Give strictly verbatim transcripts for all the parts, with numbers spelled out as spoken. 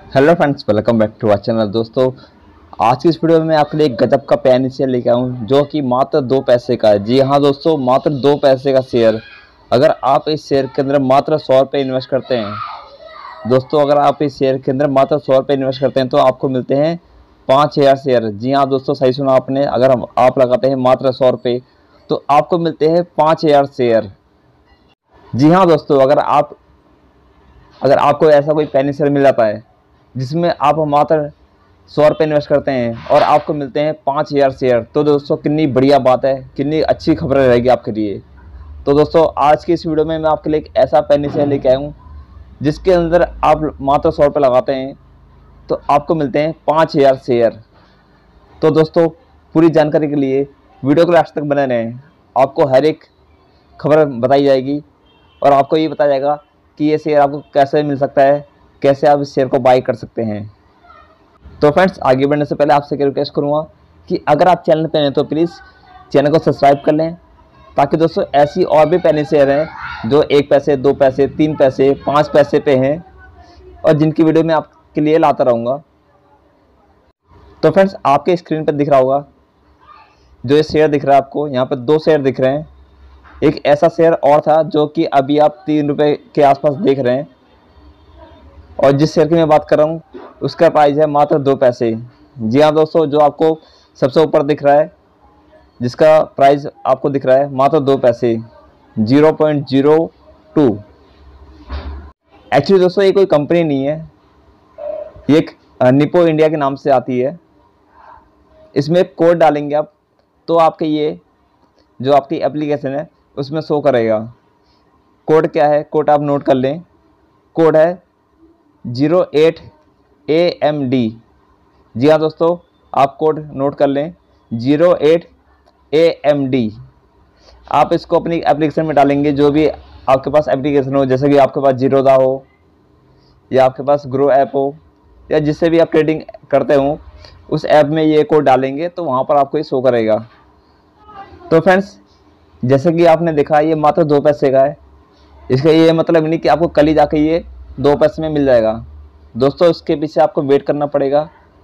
Hello friends, welcome back to our channel. दोस्तों, आज की इस वीडियो में मैं आपके लिए एक गजब का पेन शेयर लेके आया हूँ जो कि मात्र दो पैसे का है। जी हाँ दोस्तों, मात्र दो पैसे का शेयर। अगर आप इस शेयर के अंदर मात्र सौ रुपये इन्वेस्ट करते हैं दोस्तों, अगर आप इस शेयर के अंदर मात्र सौ रुपये इन्वेस्ट करते हैं तो आपको मिलते हैं पाँच हज़ार शेयर। जी हाँ दोस्तों, सही सुना आपने। अगर हम आप लगाते हैं मात्र सौ रुपये तो आपको मिलते हैं पाँच हज़ार शेयर। जी हाँ दोस्तों, अगर आप अगर आपको ऐसा कोई पेन शेयर मिल जाता है जिसमें आप मात्र सौ रुपये इन्वेस्ट करते हैं और आपको मिलते हैं पाँच हज़ार शेयर, तो दोस्तों कितनी बढ़िया बात है, कितनी अच्छी खबर रहेगी आपके लिए। तो दोस्तों, आज की इस वीडियो में मैं आपके लिए एक ऐसा पेन शेयर लेके आया हूँ जिसके अंदर आप मात्र सौ रुपये लगाते हैं तो आपको मिलते हैं पाँच हज़ार शेयर। तो दोस्तों, पूरी जानकारी के लिए वीडियो को लास्ट तक बने रहें। आपको हर एक खबर बताई जाएगी और आपको ये बताया जाएगा कि ये शेयर आपको कैसे मिल सकता है, कैसे आप इस शेयर को बाई कर सकते हैं। तो फ्रेंड्स, आगे बढ़ने से पहले आपसे रिक्वेस्ट करूंगा कि अगर आप चैनल पर हैं तो प्लीज़ चैनल को सब्सक्राइब कर लें, ताकि दोस्तों ऐसी और भी पेन शेयर हैं जो एक पैसे, दो पैसे, तीन पैसे, पाँच पैसे पे हैं और जिनकी वीडियो मैं आपके लिए लाता रहूँगा। तो फ्रेंड्स, आपके स्क्रीन पर दिख रहा होगा जो ये शेयर दिख रहा है आपको, यहाँ पर दो शेयर दिख रहे हैं। एक ऐसा शेयर और था जो कि अभी आप तीन रुपये के आसपास देख रहे हैं, और जिस शेयर की मैं बात कर रहा हूँ उसका प्राइस है मात्र दो पैसे। जी हाँ दोस्तों, जो आपको सबसे ऊपर दिख रहा है जिसका प्राइस आपको दिख रहा है मात्र दो पैसे, zero point zero two. Actually दोस्तों, ये कोई कंपनी नहीं है, ये एक निपो इंडिया के नाम से आती है। इसमें कोड डालेंगे आप तो आपके ये जो आपकी एप्लीकेशन है उसमें शो करेगा। कोड क्या है, कोड आप नोट कर लें। कोड है zero eight A M D. जी हाँ दोस्तों, आप कोड नोट कर लें, zero eight A M D. आप इसको अपनी एप्लीकेशन में डालेंगे, जो भी आपके पास एप्लीकेशन हो, जैसे कि आपके पास जीरोधा हो या आपके पास ग्रो ऐप हो या जिससे भी आप ट्रेडिंग करते हो, उस ऐप में ये कोड डालेंगे तो वहाँ पर आपको ये शो करेगा। तो फ्रेंड्स, जैसे कि आपने देखा ये मात्र दो पैसे का है। इसका ये मतलब नहीं कि आपको कल ही जाके ये दो पैसे में मिल जाएगा दोस्तों। इसके पीछे आपको वेट करना पड़ेगा।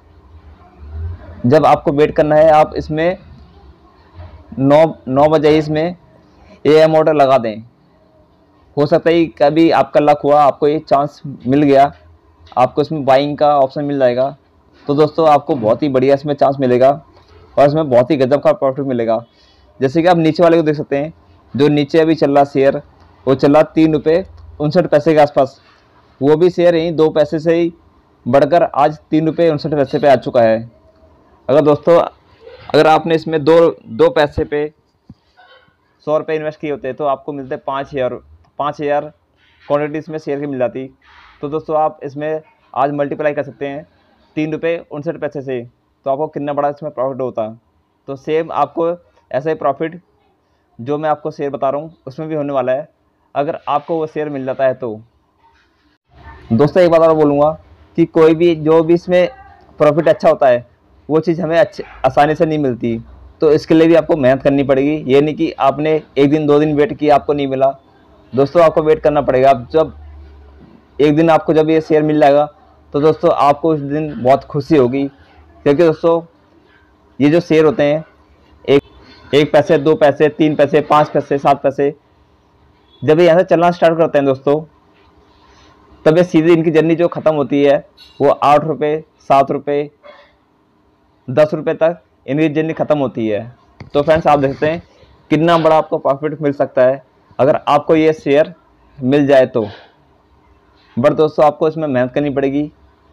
जब आपको वेट करना है, आप इसमें नौ नौ बजे इसमें ए एम ऑर्डर लगा दें। हो सकता है कभी आपका लक हुआ, आपको ये चांस मिल गया, आपको इसमें बाइंग का ऑप्शन मिल जाएगा। तो दोस्तों, आपको बहुत ही बढ़िया इसमें चांस मिलेगा और इसमें बहुत ही गजब का प्रॉफिट मिलेगा। जैसे कि आप नीचे वाले को देख सकते हैं, जो नीचे अभी चल रहा शेयर वो चल रहा तीन रुपये उनसठ पैसे के आसपास। वो भी शेयर यहीं दो पैसे से ही बढ़कर आज तीन रुपये उनसठ पैसे पे आ चुका है। अगर दोस्तों, अगर आपने इसमें दो दो पैसे पे सौ रुपये इन्वेस्ट किए होते तो आपको मिलते पाँच हज़ार पाँच हज़ार क्वान्टिटी इसमें शेयर की मिल जाती। तो दोस्तों, आप इसमें आज मल्टीप्लाई कर सकते हैं तीन रुपये उनसठ पैसे से, तो आपको कितना बड़ा इसमें प्रॉफिट होता। तो सेम आपको ऐसा ही प्रॉफिट जो मैं आपको शेयर बता रहा हूँ उसमें भी होने वाला है, अगर आपको वो शेयर मिल जाता है तो। दोस्तों, एक बात और बोलूँगा कि कोई भी जो भी इसमें प्रॉफिट अच्छा होता है वो चीज़ हमें अच्छे आसानी से नहीं मिलती। तो इसके लिए भी आपको मेहनत करनी पड़ेगी। ये नहीं कि आपने एक दिन दो दिन वेट किया आपको नहीं मिला। दोस्तों, आपको वेट करना पड़ेगा। अब जब एक दिन आपको जब ये शेयर मिल जाएगा तो दोस्तों आपको उस दिन बहुत खुशी होगी, क्योंकि दोस्तों ये जो शेयर होते हैं एक एक पैसे, दो पैसे, तीन पैसे, पाँच पैसे, सात पैसे, जब ये यहाँ से चलना स्टार्ट करते हैं दोस्तों, तब ये सीधी इनकी जर्नी जो ख़त्म होती है वो आठ रुपये, सात रुपये, दस रुपये तक इनकी जर्नी ख़त्म होती है। तो फ्रेंड्स, आप देखते हैं कितना बड़ा आपको प्रॉफिट मिल सकता है अगर आपको ये शेयर मिल जाए तो। बट दोस्तों, आपको इसमें मेहनत करनी पड़ेगी,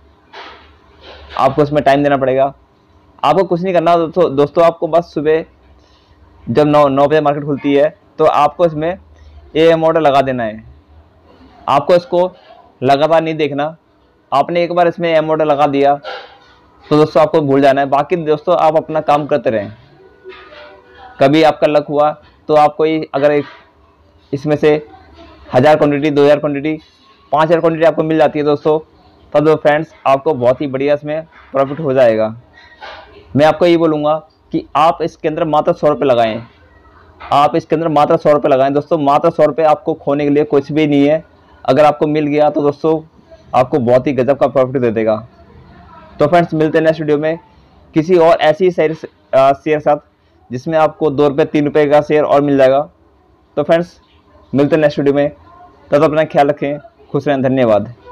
आपको इसमें टाइम देना पड़ेगा। आपको कुछ नहीं करना दोस्तों दोस्तों आपको बस सुबह जब नौ नौ बजे मार्केट खुलती है तो आपको इसमें ए एम ऑर्डर लगा देना है। आपको इसको लगातार नहीं देखना। आपने एक बार इसमें एम ऑर्डर लगा दिया तो दोस्तों आपको भूल जाना है। बाकी दोस्तों आप अपना काम करते रहें। कभी आपका लक हुआ तो आपको ही अगर एक इसमें से हज़ार क्वान्टिटी, दो हज़ार क्वान्टिटी, पाँच हज़ार क्वान्टिटी आपको मिल जाती है दोस्तों, तब तो फ्रेंड्स आपको बहुत ही बढ़िया इसमें प्रॉफिट हो जाएगा। मैं आपको ये बोलूँगा कि आप इसके अंदर मात्र सौ रुपये लगाएँ। आप इसके अंदर मात्र सौ रुपये लगाएं दोस्तों। मात्र सौ रुपये आपको खोने के लिए कुछ भी नहीं है। अगर आपको मिल गया तो दोस्तों आपको बहुत ही गजब का प्रॉफिट दे देगा। तो फ्रेंड्स मिलते हैं नेक्स्ट वीडियो में किसी और ऐसी शेयर शेयर साथ जिसमें आपको दो रुपये तीन रुपये का शेयर और मिल जाएगा। तो फ्रेंड्स मिलते हैं नेक्स्ट वीडियो में, तब तक अपना ख्याल रखें, खुश रहें, धन्यवाद।